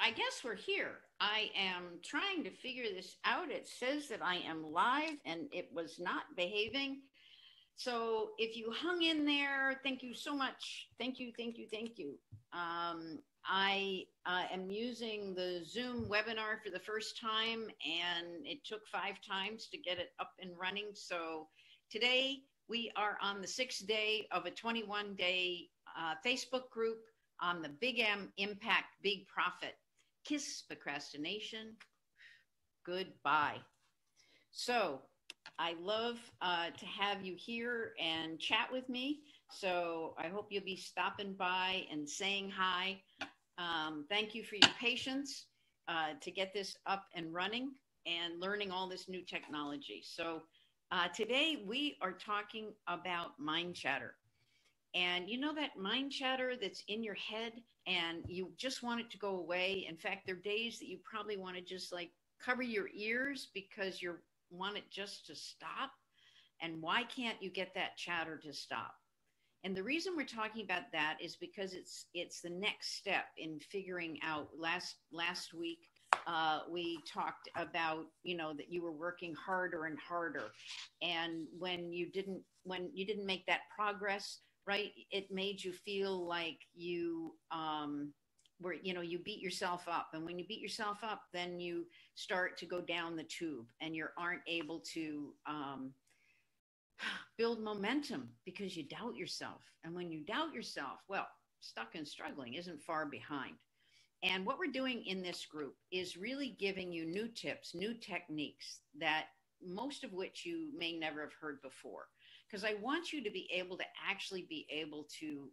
I guess we're here. I am trying to figure this out. It says that I am live and it was not behaving. So if you hung in there, thank you so much. Thank you, thank you, thank you. I am using the Zoom webinar for the first time, and it took 5 times to get it up and running. So today we are on the 6th day of a 21-day Facebook group on the Big M Impact, Big Profit. Kiss procrastination. Goodbye. So I love to have you here and chat with me. So I hope you'll be stopping by and saying hi. Thank you for your patience to get this up and running and learning all this new technology. So today we are talking about mind chatter. And you know that mind chatter that's in your head and you just want it to go away. In fact, there are days that you probably want to just like cover your ears because you want it just to stop. And why can't you get that chatter to stop? And the reason we're talking about that is because it's the next step in figuring out. Last week we talked about, you know, that you were working harder and harder, and when you didn't make that progress, right, it made you feel like you were, you know, you beat yourself up, and when you beat yourself up, then you start to go down the tube, and you aren't able to build momentum because you doubt yourself. And when you doubt yourself, well, stuck and struggling isn't far behind. And what we're doing in this group is really giving you new tips, new techniques that most of which you may never have heard before. Because I want you to be able to actually be able to,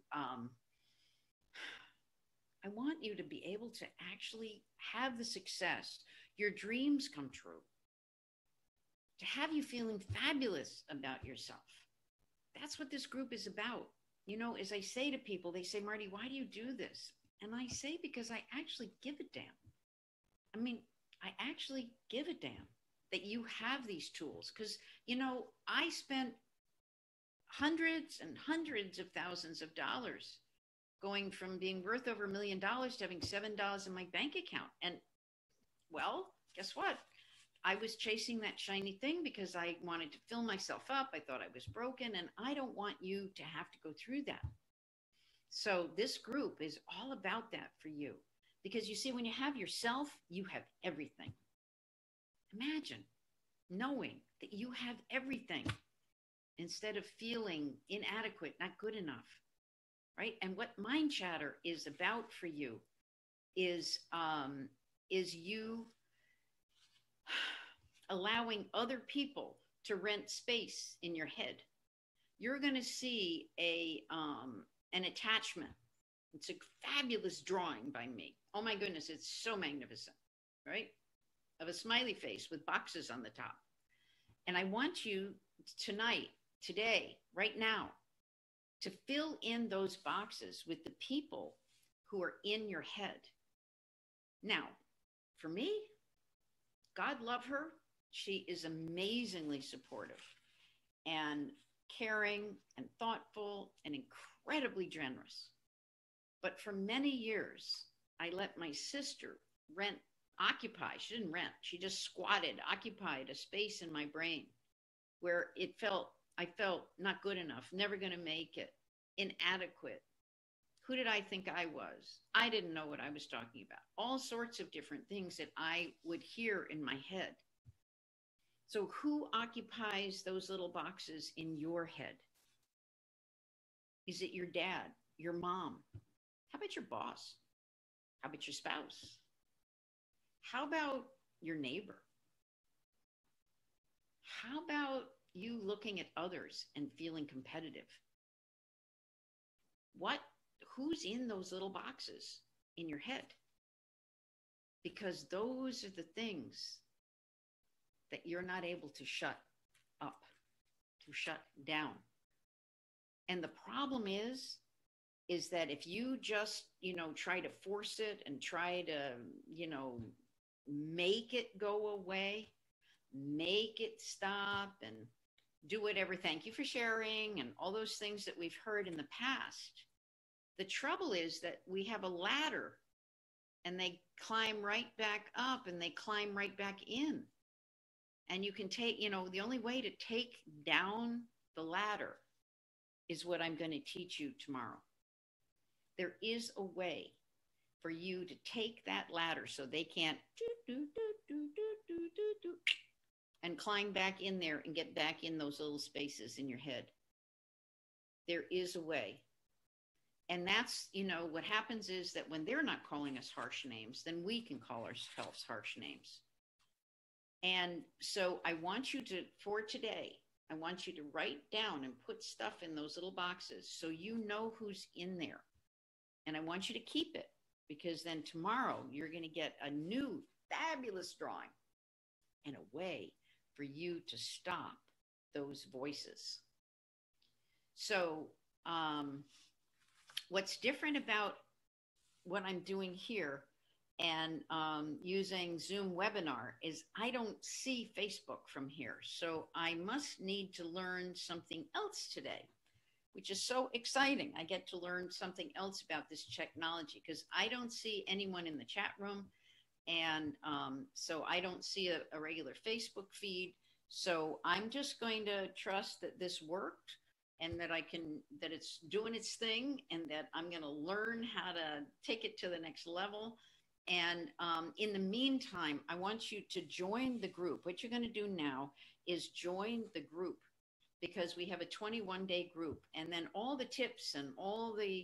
I want you to be able to actually have the success, your dreams come true, to have you feeling fabulous about yourself. That's what this group is about. You know, as I say to people, they say, Marty, why do you do this? And I say, because I actually give a damn. I mean, I actually give a damn that you have these tools. Because, you know, I spent hundreds and hundreds of thousands of dollars going from being worth over $1 million to having $7 in my bank account. And, well, guess what? I was chasing that shiny thing because I wanted to fill myself up. I thought I was broken, and I don't want you to have to go through that. So this group is all about that for you, because you see, when you have yourself, you have everything. Imagine knowing that you have everything instead of feeling inadequate, not good enough, right? And what mind chatter is about for you is you allowing other people to rent space in your head. You're going to see an attachment. It's a fabulous drawing by me. Oh my goodness, it's so magnificent, right? Of a smiley face with boxes on the top. And I want you tonight, today, right now, to fill in those boxes with the people who are in your head. Now, for me, God love her, she is amazingly supportive and caring and thoughtful and incredibly generous. But for many years, I let my sister occupy. She didn't rent. She just occupied a space in my brain where I felt not good enough, never going to make it, inadequate. Who did I think I was? I didn't know what I was talking about. All sorts of different things that I would hear in my head. So who occupies those little boxes in your head? Is it your dad, your mom? How about your boss? How about your spouse? How about your neighbor? How about you looking at others and feeling competitive? Who's in those little boxes in your head? Because those are the things that you're not able to shut up, to shut down. And the problem is that if you just, you know, try to force it and try to, you know, make it go away, make it stop and do whatever, thank you for sharing, and all those things that we've heard in the past. The trouble is that we have a ladder and they climb right back up and they climb right back in. And you can take, the only way to take down the ladder is what I'm going to teach you tomorrow. There is a way for you to take that ladder so they can't and climb back in there and get back in those little spaces in your head. There is a way. And that's, what happens is that when they're not calling us harsh names, then we can call ourselves harsh names. And so I want you to, for today, I want you to write down and put stuff in those little boxes so you know who's in there. And I want you to keep it, because then tomorrow you're going to get a new fabulous drawing and a way for you to stop those voices. So what's different about what I'm doing here and using Zoom webinar is I don't see Facebook from here. So I must need to learn something else today, which is so exciting. I get to learn something else about this technology because I don't see anyone in the chat room. And so I don't see a regular Facebook feed. So I'm just going to trust that this worked and that that it's doing its thing, and that I'm going to learn how to take it to the next level. And in the meantime, I want you to join the group. What you're going to do now is join the group, because we have a 21-day group, and then all the tips and all the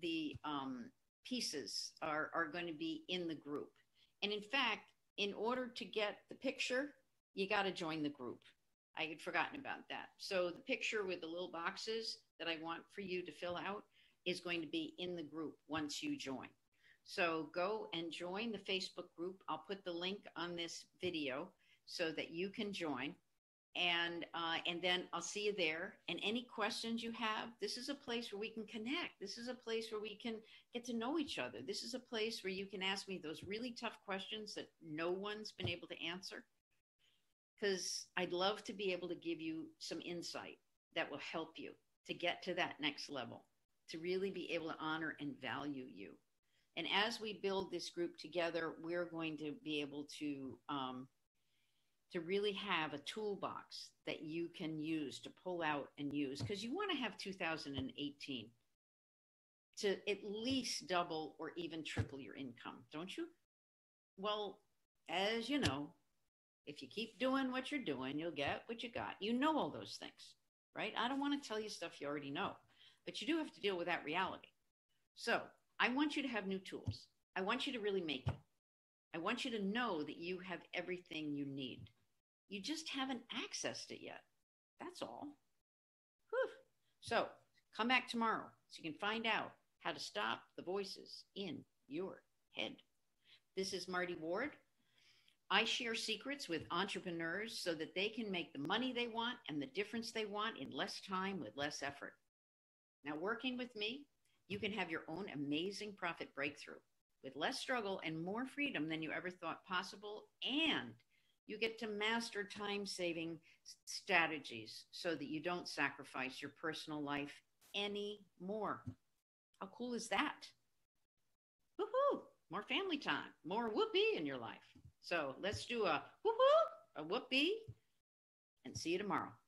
pieces are going to be in the group. And in fact, in order to get the picture, you got to join the group. I had forgotten about that. So the picture with the little boxes that I want for you to fill out is going to be in the group once you join. So go and join the Facebook group. I'll put the link on this video so that you can join. And then I'll see you there. And any questions you have, this is a place where we can connect. This is a place where we can get to know each other. This is a place where you can ask me those really tough questions that no one's been able to answer, because I'd love to be able to give you some insight that will help you to get to that next level, to really be able to honor and value you. And as we build this group together, we're going to be able to really have a toolbox that you can use to pull out and use, because you want to have 2018 to at least double or even triple your income, don't you? Well, as you know, if you keep doing what you're doing, you'll get what you got. You know all those things, right? I don't want to tell you stuff you already know, but you do have to deal with that reality. So I want you to have new tools. I want you to really make it. I want you to know that you have everything you need. You just haven't accessed it yet. That's all. Whew. So come back tomorrow so you can find out how to stop the voices in your head. This is Marty Ward. I share secrets with entrepreneurs so that they can make the money they want and the difference they want in less time with less effort. Now, working with me, you can have your own amazing profit breakthrough with less struggle and more freedom than you ever thought possible. And you get to master time-saving strategies so that you don't sacrifice your personal life anymore. How cool is that? Woohoo! More family time, more whoopee in your life. So let's do a woohoo, a whoopee, and see you tomorrow.